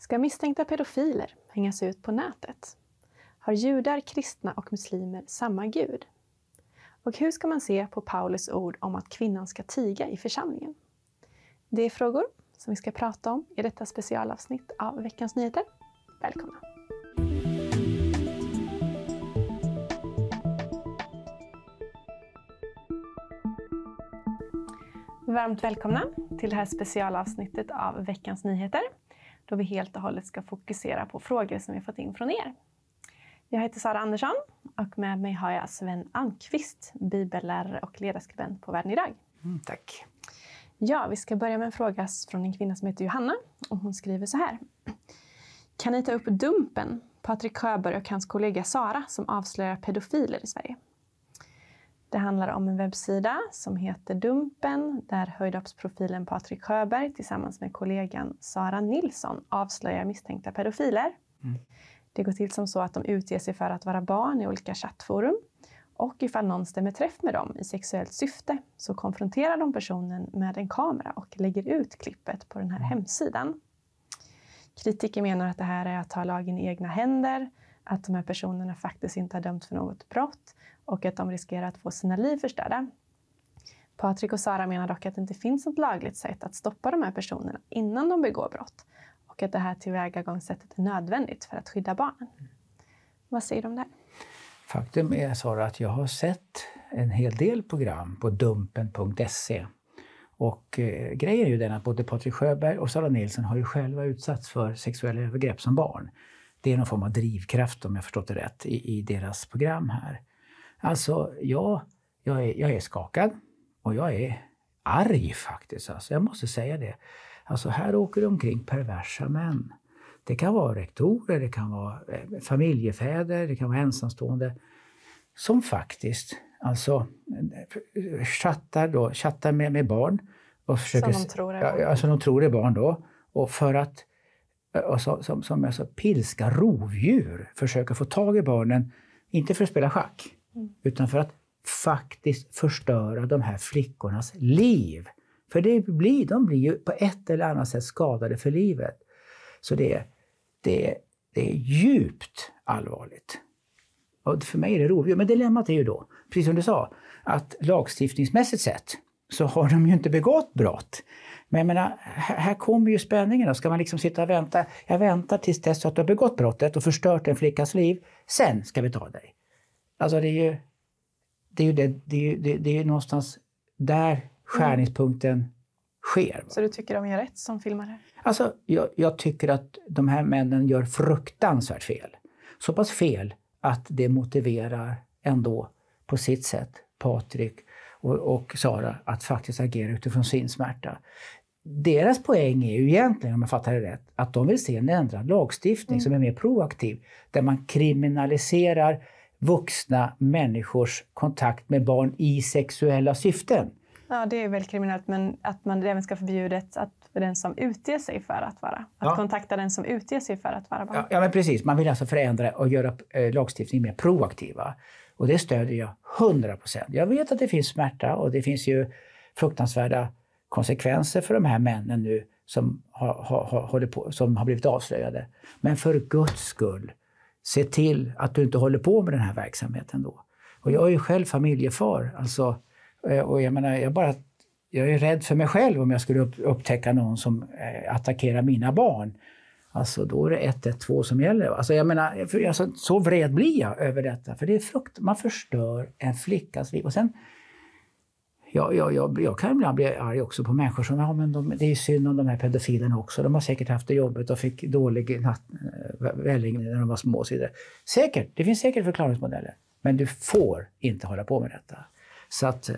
Ska misstänkta pedofiler hängas ut på nätet? Har judar, kristna och muslimer samma Gud? Och hur ska man se på Paulus ord om att kvinnan ska tiga i församlingen? Det är frågor som vi ska prata om i detta specialavsnitt av Veckans Nyheter. Välkomna! Varmt välkomna till det här specialavsnittet av Veckans Nyheter, då vi helt och hållet ska fokusera på frågor som vi fått in från er. Jag heter Sara Andersson och med mig har jag Sven Almqvist, bibellärare och ledarskribent på Världen idag. Tack. Ja, vi ska börja med en fråga från en kvinna som heter Johanna och hon skriver så här. Kan ni ta upp Dumpen, Patrik Sjöberg och hans kollega Sara som avslöjar pedofiler i Sverige? Det handlar om en webbsida som heter Dumpen där höjdhoppsprofilen Patrik Sjöberg tillsammans med kollegan Sara Nilsson avslöjar misstänkta pedofiler. Det går till som så att de utger sig för att vara barn i olika chattforum och ifall någon stämmer träff med dem i sexuellt syfte så konfronterar de personen med en kamera och lägger ut klippet på den här hemsidan. Kritiker menar att det här är att ta lagen i egna händer, att de här personerna faktiskt inte har dömt för något brott och att de riskerar att få sina liv förstörda. Patrik och Sara menar dock att det inte finns något lagligt sätt att stoppa de här personerna innan de begår brott och att det här tillvägagångssättet är nödvändigt för att skydda barnen. Vad säger du om det här? Faktum är, Sara, att jag har sett en hel del program på dumpen.se. Och grejen är ju den att både Patrik Sjöberg och Sara Nilsson har ju själva utsatts för sexuella övergrepp som barn. Det är någon form av drivkraft, om jag förstått det rätt, i deras program här. Alltså, jag är skakad och jag är arg faktiskt. Alltså, jag måste säga det. Alltså, här åker det omkring perversa män. Det kan vara rektorer, det kan vara familjefäder, det kan vara ensamstående. Som faktiskt alltså, chattar med barn. Och försöker, som de tror är barn. Alltså de tror är barn då. Och för att som alltså, pilska rovdjur försöker få tag i barnen. Inte för att spela schack. Utan för att faktiskt förstöra de här flickornas liv. För de blir ju på ett eller annat sätt skadade för livet. Så det är djupt allvarligt. Och för mig är det rovdjur. Men dilemmat är ju då, precis som du sa, att lagstiftningsmässigt sett så har de ju inte begått brott. Men jag menar, här kommer ju spänningen. Då ska man liksom sitta och vänta. Jag väntar tills dess att du har begått brottet och förstört en flickas liv. Sen ska vi ta dig. Alltså det är ju någonstans där skärningspunkten sker. Så du tycker de gör rätt som filmare? Alltså jag tycker att de här männen gör fruktansvärt fel. Så pass fel att det motiverar ändå på sitt sätt Patrik och Sara att faktiskt agera utifrån sin smärta. Deras poäng är ju egentligen, om jag fattar det rätt, att de vill se en ändrad lagstiftning som är mer proaktiv. Där man kriminaliserar vuxna människors kontakt med barn i sexuella syften. Ja, det är väl kriminellt, men att man även ska förbjudet att den som utger sig för att vara. Att kontakta den som utger sig för att vara barn. Ja, men precis. Man vill alltså förändra och göra lagstiftningen mer proaktiva. Och det stödjer jag 100%. Jag vet att det finns smärta och det finns ju fruktansvärda konsekvenser för de här männen nu som har blivit avslöjade. Men för Guds skull, se till att du inte håller på med den här verksamheten då. Och jag är ju själv familjefar, alltså. Och jag menar, jag är rädd för mig själv om jag skulle upptäcka någon som attackerar mina barn. Alltså då är det 112 som gäller. Alltså jag menar, så vred blir jag över detta. För det är man förstör en flickas liv. Och sen, jag kan ibland bli arg också på människor som, det är ju synd om de här pedofilerna också. De har säkert haft det jobbet och fick dålig välling när de var små och så vidare. Säkert, det finns säkert förklaringsmodeller. Men du får inte hålla på med detta. Så att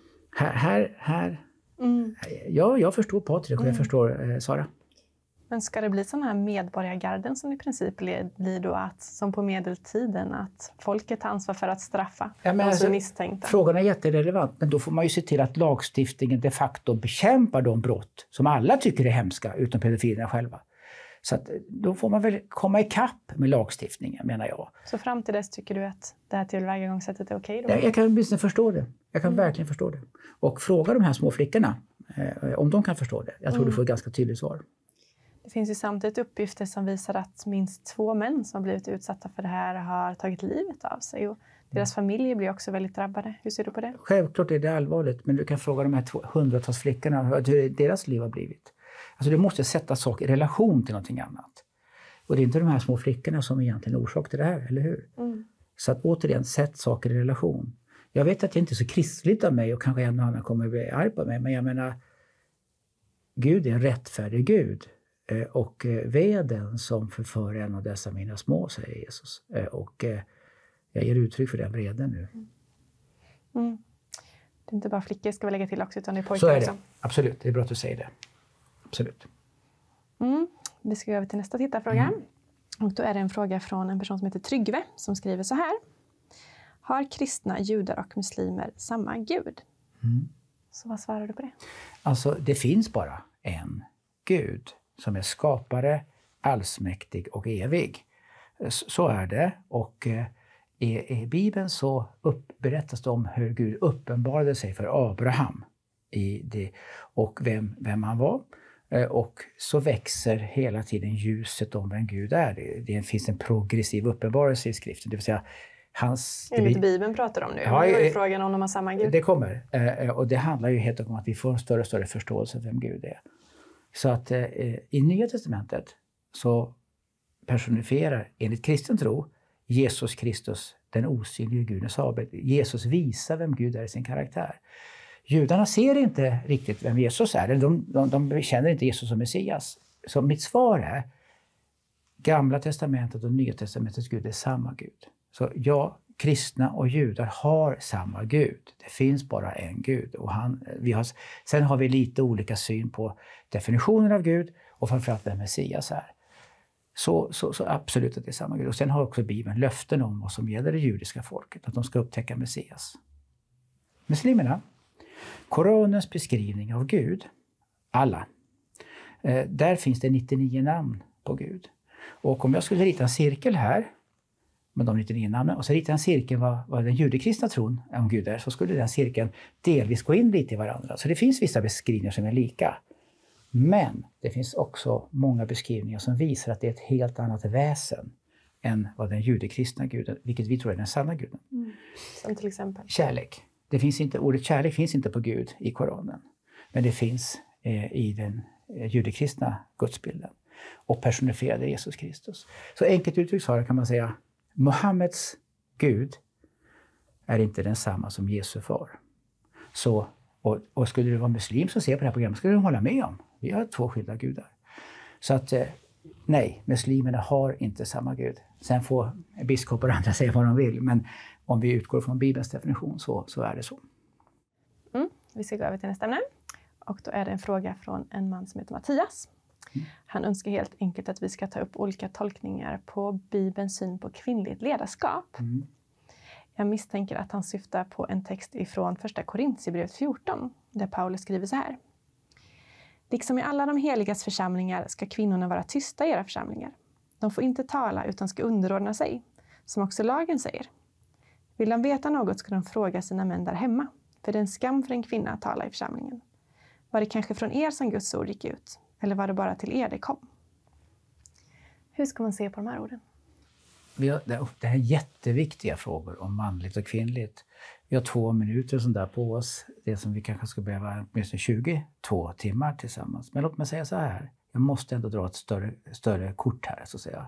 jag förstår Patrik och jag förstår Sara. Men ska det bli sån här medborgargarden som i princip blir då att, som på medeltiden, att folket tar ansvar för att straffa de som är misstänkta? Frågan är jätterelevant, men då får man ju se till att lagstiftningen de facto bekämpar de brott som alla tycker är hemska, utom pedofilerna själva. Så att då får man väl komma i kapp med lagstiftningen, menar jag. Så fram till dess tycker du att det här tillvägagångssättet är okej då? Jag kan åtminstone förstå det. Jag kan verkligen förstå det. Och fråga de här små flickorna om de kan förstå det. Jag tror du får ett ganska tydligt svar. Det finns ju samtidigt uppgifter som visar att minst 2 män som har blivit utsatta för det här har tagit livet av sig. Och deras familjer blir också väldigt drabbade. Hur ser du på det? Självklart är det allvarligt, men du kan fråga de här hundratals flickorna hur deras liv har blivit. Alltså du måste sätta saker i relation till någonting annat. Och det är inte de här små flickorna som egentligen är orsak till det här, eller hur? Så att återigen, sätt saker i relation. Jag vet att det inte är så kristligt av mig och kanske en och annan kommer att bli arg på mig, men jag menar, Gud är en rättfärdig Gud. Och ve är den som förför en av dessa mina små, säger Jesus. Och jag ger uttryck för den vreden nu. Det är inte bara flickor, ska vi lägga till också, utan det är pojkar så är det. också. Absolut, det är bra att du säger det. Absolut. Vi ska gå över till nästa tittarfråga. Och då är det en fråga från en person som heter Tryggve som skriver så här. Har kristna, judar och muslimer samma Gud? Så vad svarar du på det? Alltså, det finns bara en Gud som är skapare, allsmäktig och evig. Så är det. Och i Bibeln så berättas det om hur Gud uppenbarade sig för Abraham i det, och vem han var. Och så växer hela tiden ljuset om vem Gud är. Det finns en progressiv uppenbarelse i skriften. Det vill säga, enligt Bibeln pratar om nu. Ja, det var ju frågan om de har samma Gud. Det kommer. Och det handlar ju helt om att vi får en större och större förståelse av vem Gud är. Så att i Nya testamentet så personifierar enligt kristen tro Jesus Kristus den osynlige Gudens avbild. Jesus visar vem Gud är i sin karaktär. Judarna ser inte riktigt vem Jesus är. De känner inte Jesus som Messias. Så mitt svar är, Gamla testamentet och Nya testamentets Gud är samma Gud. Så ja, kristna och judar har samma Gud. Det finns bara en Gud. Och sen har vi lite olika syn på definitionen av Gud och framförallt vem Messias är. Så absolut att det är samma Gud. Och sen har också Bibeln löften om vad som gäller det judiska folket. Att de ska upptäcka Messias. Muslimerna, Koranens beskrivning av Gud, alla. Där finns det 99 namn på Gud. Och om jag skulle rita en cirkel här med de 99 namnen och så rita en cirkel vad den judekristna tron om Gud är, så skulle den cirkeln delvis gå in lite i varandra. Så det finns vissa beskrivningar som är lika. Men det finns också många beskrivningar som visar att det är ett helt annat väsen än vad den judekristna guden, vilket vi tror är den sanna guden. Som till exempel? Kärlek. Ordet kärlek finns inte på Gud i Koranen. Men det finns i den judekristna gudsbilden. Och personifierade Jesus Kristus. Så enkelt uttryckt kan man säga, Muhammeds Gud är inte densamma som Jesu far. Så, och skulle du vara muslim som ser på det här programmet, skulle du hålla med om. Vi har 2 skilda gudar. Så att nej, muslimerna har inte samma Gud. Sen får biskopar och andra säga vad de vill. Men om vi utgår från Bibelns definition så är det så. Vi ska gå över till nästa ämne. Och då är det en fråga från en man som heter Mattias. Han önskar helt enkelt att vi ska ta upp olika tolkningar på Bibelns syn på kvinnligt ledarskap. Jag misstänker att han syftar på en text ifrån första Korintierbrevet 14, där Paulus skriver så här. Liksom i alla de heligas församlingar ska kvinnorna vara tysta i era församlingar. De får inte tala utan ska underordna sig, som också lagen säger. Vill de veta något ska de fråga sina män där hemma, för det är en skam för en kvinna att tala i församlingen. Var det kanske från er som Guds ord gick ut, eller var det bara till er det kom? Hur ska man se på de här orden? Det här är jätteviktiga frågor om manligt och kvinnligt. Vi har 2 minuter sånt där på oss. Det som vi kanske skulle behöva åtminstone 22 timmar tillsammans. Men låt mig säga så här. Jag måste ändå dra ett större kort här, så att säga.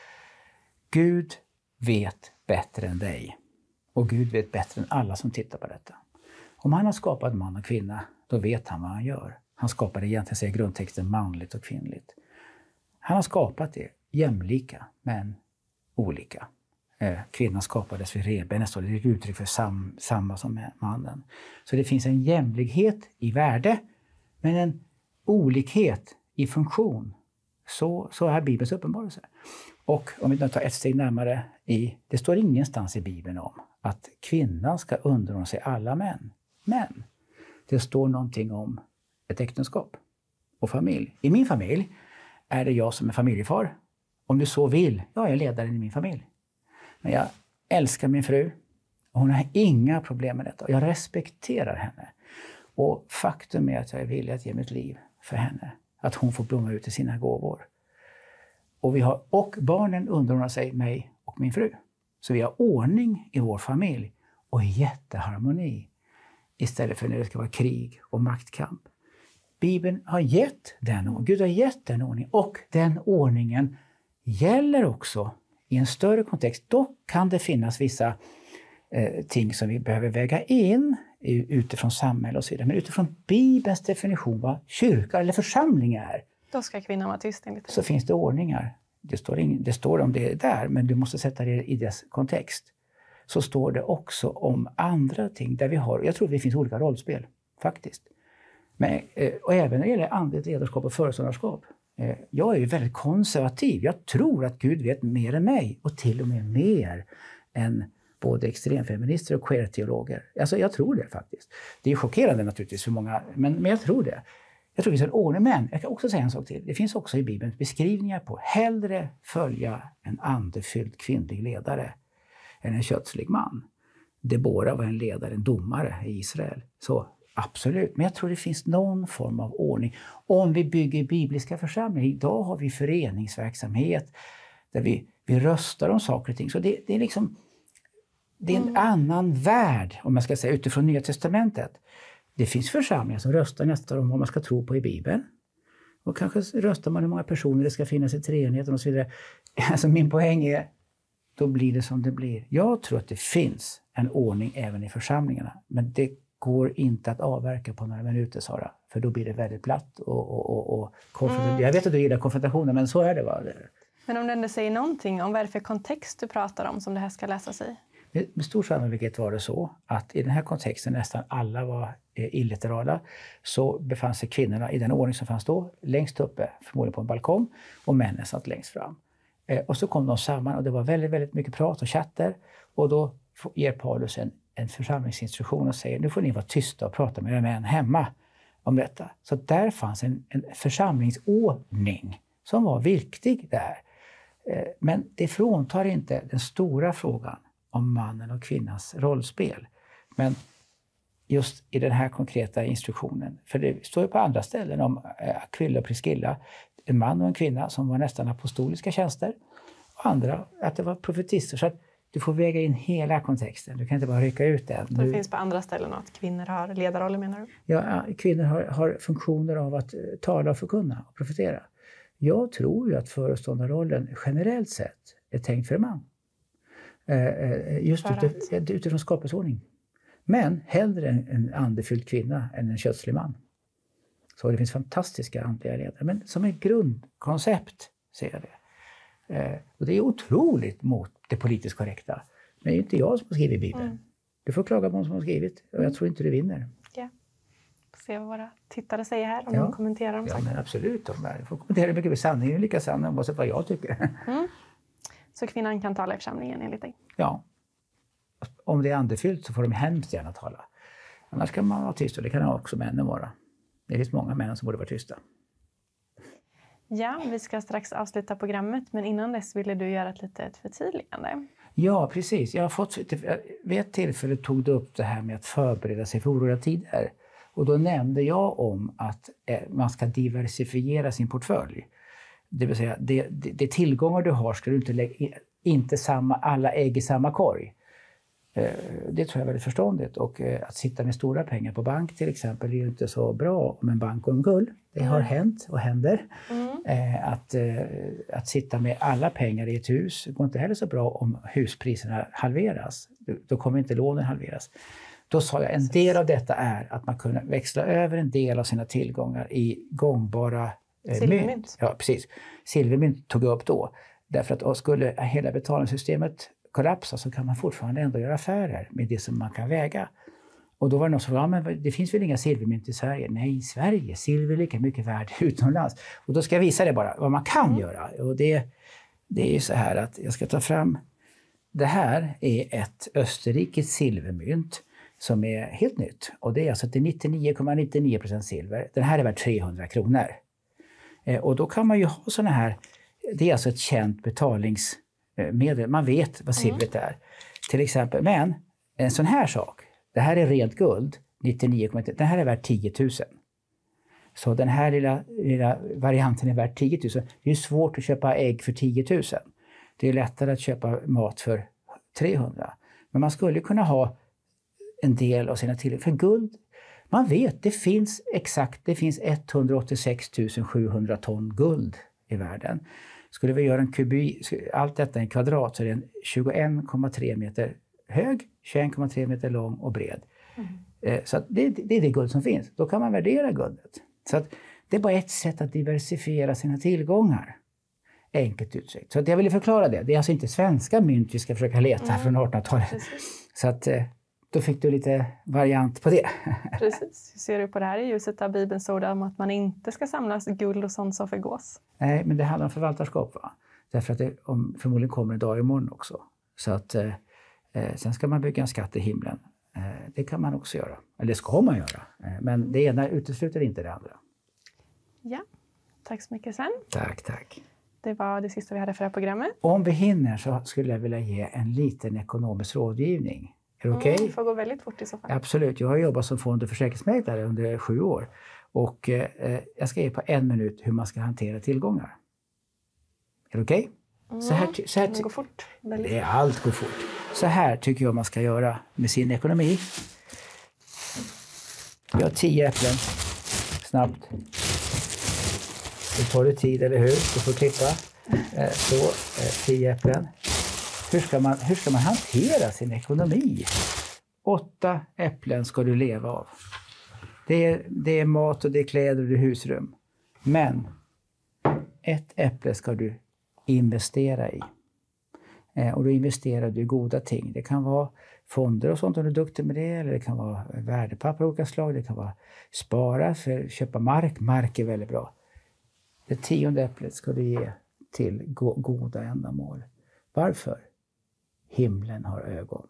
Gud vet bättre än dig. Och Gud vet bättre än alla som tittar på detta. Om han har skapat man och kvinna, då vet han vad han gör. Han skapade egentligen, säger grundtexten, manligt och kvinnligt. Han har skapat det jämlika, men olika. Kvinnan skapades vid revbenet, så det är ett uttryck för samma som mannen. Så det finns en jämlikhet i värde, men en olikhet i funktion. Så är Bibelns uppenbarelse. Och om vi tar ett steg närmare, det står ingenstans i Bibeln om att kvinnan ska underordna sig alla män. Men det står någonting om ett äktenskap och familj. I min familj är det jag som är familjefar. Om du så vill, jag är ledaren i min familj. Men jag älskar min fru och hon har inga problem med detta. Jag respekterar henne. Och faktum är att jag är villig att ge mitt liv för henne. att hon får blomma ut i sina gåvor. Och barnen underordnar sig mig och min fru. Så vi har ordning i vår familj och jätteharmoni istället för när det ska vara krig och maktkamp. Bibeln har gett den ordningen, Gud har gett den ordningen, och den ordningen gäller också i en större kontext. Dock kan det finnas vissa ting som vi behöver väga in utifrån samhälle och så vidare. Men utifrån Bibelns definition vad kyrka eller församling är. Då ska kvinnan vara tyst enligt det. Så finns det ordningar. Det står om det där, men du måste sätta det i dess kontext. Så står det också om andra ting där vi har, jag tror det finns olika rollspel faktiskt. Men, och även när det gäller andligt ledarskap och föreståndarskap. Jag är ju väldigt konservativ. Jag tror att Gud vet mer än mig och till och med mer än både extremfeminister och queer-teologer. Alltså jag tror det faktiskt. Det är chockerande naturligtvis för många, men jag tror det. Jag tror det finns en ordning, men jag kan också säga en sak till. Det finns också i Bibeln beskrivningar på hellre följa en andefylld kvinnlig ledare än en kötslig man. Debora var en ledare, en domare i Israel. Så absolut, men jag tror det finns någon form av ordning. Om vi bygger bibliska församlingar, idag har vi föreningsverksamhet där vi röstar om saker och ting. Så det är liksom, det är en annan värld, om man ska säga, utifrån Nya testamentet. Det finns församlingar som röstar nästan om vad man ska tro på i Bibeln. Och kanske röstar man hur många personer det ska finnas i treenigheten och så vidare. Alltså min poäng är, då blir det som det blir. Jag tror att det finns en ordning även i församlingarna. Men det går inte att avverka på några minuter, Sara. För då blir det väldigt platt och Jag vet att du gillar konfrontationer, men så är det va? Men om du ändå säger någonting om vad är det för kontext du pratar om som det här ska läsas i? Med stor sannolikhet var det så att i den här kontexten nästan alla var illiterala, så befann sig kvinnorna i den ordning som fanns då längst uppe, förmodligen på en balkong, och männen satt längst fram. Och så kom de samman och det var väldigt, väldigt mycket prat och chatter, och då ger Paulus en församlingsinstruktion och säger nu får ni vara tysta och prata med era män hemma om detta. Så där fanns en församlingsordning som var viktig där. Men det fråntar inte den stora frågan om mannen och kvinnans rollspel. Men just i den här konkreta instruktionen, för det står ju på andra ställen om Aquila och Priscilla, en man och en kvinna som var nästan apostoliska tjänster, och andra att det var profetister. Så att du får väga in hela kontexten, du kan inte bara rycka ut den. Det finns på andra ställen att kvinnor har ledarroller, menar du? Ja, kvinnor har funktioner av att tala och förkunna och profetera. Jag tror ju att föreståndarrollen generellt sett är tänkt för en man. Just utifrån skapelseordning. Men hellre en andefylld kvinna än en kötslig man. Så det finns fantastiska andliga ledare. Men som ett grundkoncept ser jag det. Och det är otroligt mot det politiskt korrekta. Men det är inte jag som har skrivit Bibeln. Du får klaga på någon som har skrivit. Och jag tror inte du vinner. Ja. Se vad våra tittare säger här. Om de kommenterar om saker. Ja, men absolut. De får kommentera mycket med sanningen. Lika sann oavsett vad jag tycker. Så kvinnan kan tala i församlingen enligt dig? Ja. Om det är andefyllt så får de hemskt gärna tala. Annars kan man vara tyst, och det kan också männen vara. Det finns många män som borde vara tysta. Ja, vi ska strax avsluta programmet, men innan dess ville du göra ett litet förtydligande. Ja, precis. Jag har fått, vid ett tillfälle tog du upp det här med att förbereda sig för oroliga tider. Och då nämnde jag om att man ska diversifiera sin portfölj. Det vill säga, det tillgångar du har ska du inte lägga alla ägg i samma korg. Det tror jag är väldigt förståndigt. Och att sitta med stora pengar på bank till exempel är ju inte så bra om en bank omkull. Det har hänt och händer. Att sitta med alla pengar i ett hus går inte heller så bra om huspriserna halveras. Då kommer inte lånen halveras. Då sa jag en del av detta är att man kunde växla över en del av sina tillgångar i gångbara mynt. Ja, precis. Silvermynt tog jag upp då. Därför att skulle hela betalningssystemet kollapsa så kan man fortfarande ändå göra affärer med det som man kan väga. Och då var det någon som sa, men det finns väl inga silvermynt i Sverige? Nej, i Sverige. Silver är lika mycket värd utomlands. Och då ska jag visa det bara, vad man kan göra. Och det är ju så här att jag ska ta fram, det här är ett österrikiskt silvermynt som är helt nytt. Och det är alltså till 99,99% silver. Den här är värd 300 kronor. Och då kan man ju ha såna här, det är alltså ett känt betalningsmedel. Man vet vad silvret är. Till exempel, men en sån här sak, det här är rent guld, 99,99, den här är värd 10 000. Så den här lilla varianten är värd 10 000. Det är svårt att köpa ägg för 10 000. Det är lättare att köpa mat för 300. Men man skulle kunna ha en del av sina tillgångar. För guld, man vet, det finns 186 700 ton guld i världen. Skulle vi göra allt detta i en kvadrat så är den 21,3 meter hög, 21,3 meter lång och bred. Så att det är det guld som finns. Då kan man värdera guldet. Så att det är bara ett sätt att diversifiera sina tillgångar. Enkelt uttryckt. Så att jag ville förklara det. Det är alltså inte svenska mynt vi ska försöka leta från 1800-talet. Så att då fick du lite variant på det. Precis. Hur ser du på det här i ljuset av Bibelns ord om att man inte ska samla guld och sånt som förgås? Nej, men det handlar om förvaltarskap, va? Därför att det förmodligen kommer en dag imorgon också. Så att sen ska man bygga en skatt i himlen. Det kan man också göra. Eller det ska man göra. Men det ena utesluter inte det andra. Ja, tack så mycket Sven. Tack. Det var det sista vi hade för det här programmet. Om vi hinner så skulle jag vilja ge en liten ekonomisk rådgivning. Är det okej? Det får gå väldigt fort i så fall. Absolut. Jag har jobbat som fond- och försäkringsmäklare under 7 år. Och jag ska ge på 1 minut hur man ska hantera tillgångar. Är det okej? Det går fort. Allt går fort. Så här tycker jag man ska göra med sin ekonomi. Jag har 10 äpplen. Snabbt. Det tar det tid, eller hur? Du får klippa. 10 äpplen. Hur ska man hantera sin ekonomi? 8 äpplen ska du leva av. Det är mat och det är kläder och det är husrum. Men 1 äpple ska du investera i. Och då investerar du i goda ting. Det kan vara fonder och sånt om du är duktig med det. Eller det kan vara värdepapper av olika slag. Det kan vara spara för köpa mark. Mark är väldigt bra. Det 10:e äpplet ska du ge till goda ändamål. Varför? Himlen har ögon.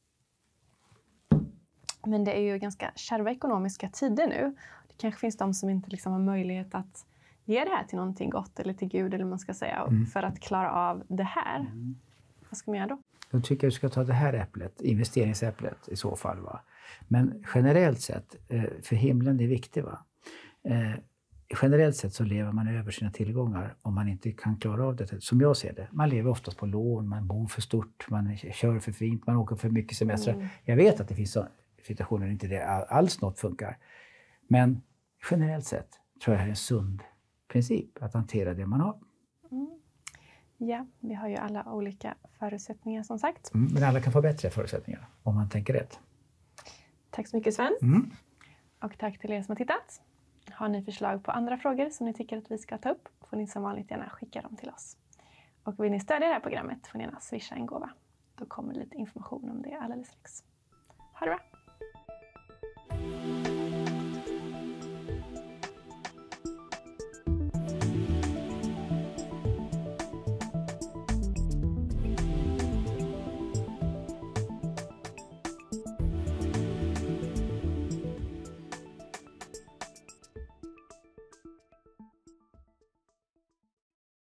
Men det är ju ganska kärva ekonomiska tider nu. Det kanske finns de som inte liksom har möjlighet att ge det här till någonting gott eller till Gud eller man ska säga för att klara av det här. Vad ska man göra då? Jag tycker du ska ta det här äpplet, investeringsäpplet i så fall. Va? Men generellt sett, för himlen är viktigt. Va? Generellt sett så lever man över sina tillgångar om man inte kan klara av det. Som jag ser det. Man lever oftast på lån, man bor för stort, man kör för fint, man åker för mycket semester. Jag vet att det finns situationer där inte det alls något funkar. Men generellt sett tror jag det är en sund princip att hantera det man har. Ja, vi har ju alla olika förutsättningar som sagt. Men alla kan få bättre förutsättningar om man tänker rätt. Tack så mycket Sven. Och tack till er som har tittat. Har ni förslag på andra frågor som ni tycker att vi ska ta upp får ni som vanligt gärna skicka dem till oss. Och vill ni stödja det här programmet får ni gärna swisha en gåva. Då kommer lite information om det alldeles strax. Ha det bra!